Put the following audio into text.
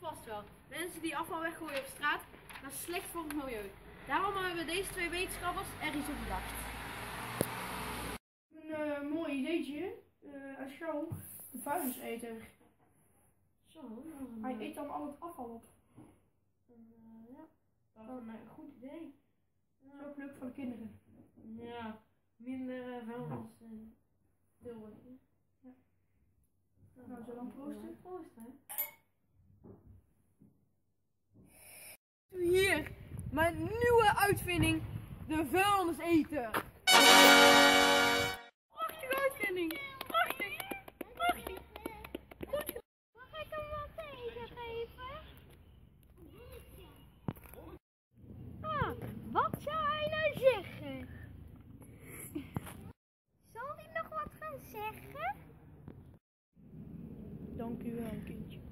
vast wel. Mensen die afval weggooien op straat, dat is slecht voor het milieu. Daarom hebben deze twee wetenschappers er iets op bedacht. Een mooi ideetje. Als jou, de vuilniseter. Zo, Hij eet dan al het afval op. ja, dat is een goed idee. Dat is ook leuk voor de kinderen. Ja, minder vuilnis deel. Ja. Nou, zo dan proosten. Proosten. Hier, mijn nieuwe uitvinding, de vuilniseter. Prachtige uitvinding. Prachtig. Prachtig. Goed. Mag ik hem wat te eten geven? Ah, wat zou hij nou zeggen? Zal hij nog wat gaan zeggen? Dank u wel, kindje.